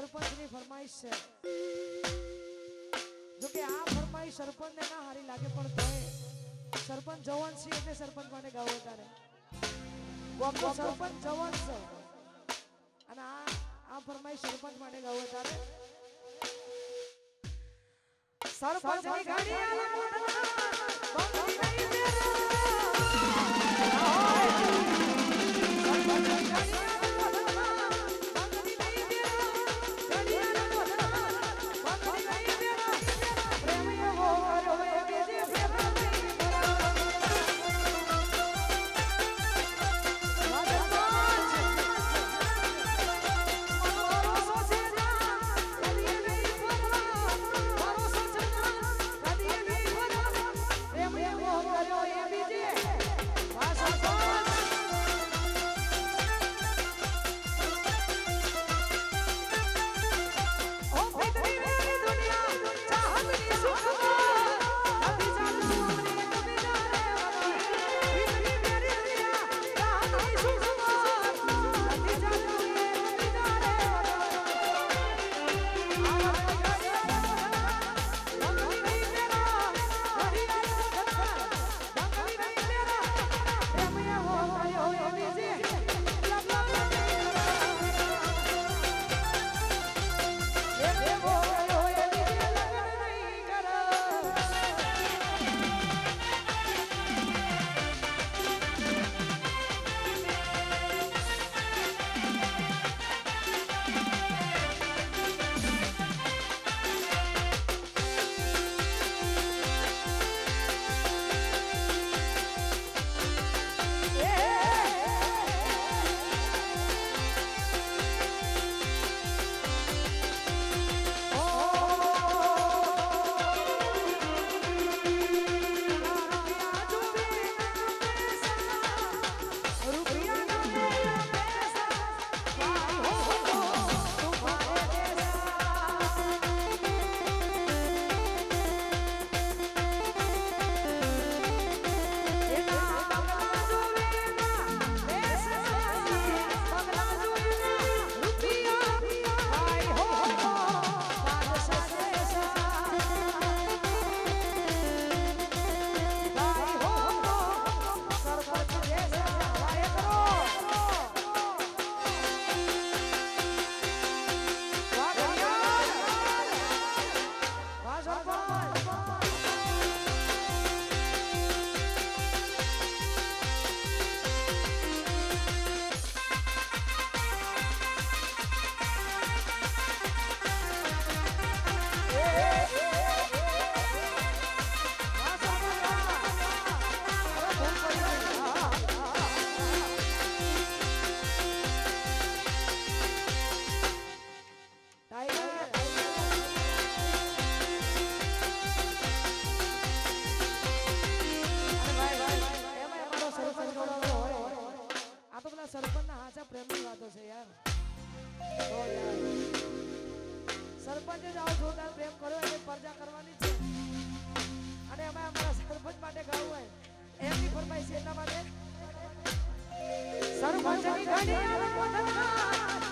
સરપંચની ફરમાઈશ છે જો કે આ ફરમાઈશ સરપંચને ના હારી લાગે પણ તોય સરપંચ જવાન છે એટલે સરપંચ માટે ગાવો તારે કોકો સરપંચ જવાન છે અને આ ફરમાઈશ સરપંચ માટે ગાવો તારે સરપંચની ગાડી આલે મોઢા બંગડી નહીં મેરા સરપંચની ગાડી સરપંચના હાચા પ્રેમની વાતો છે યાર સરપંચે જ આવો જોરદાર પ્રેમ કર્યો એટલે પરજા કરવાની છે અને અમે અમારા સરપંચ માટે ગાવું હોય એમની ફરમાઈશ છે એટલા માટે સરપંચની ગાડી